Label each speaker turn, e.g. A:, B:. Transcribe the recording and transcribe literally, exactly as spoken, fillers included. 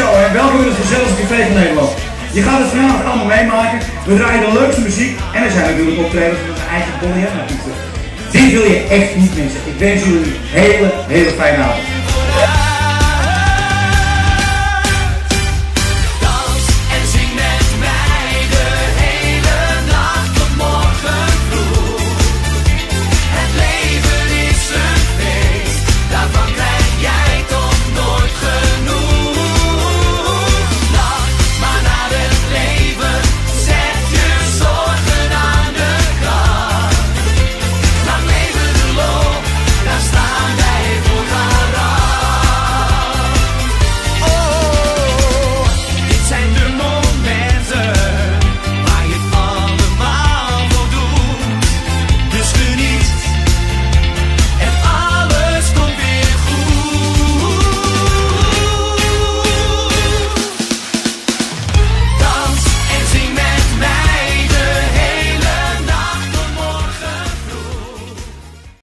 A: show, hè? Welkom in het gezelligste café van Nederland. Je gaat het vanavond allemaal meemaken. We draaien de leukste muziek en er zijn natuurlijk optredens van onze eigen Bonnie M artiesten. Die wil je echt niet missen. Ik wens jullie een hele, hele fijne avond.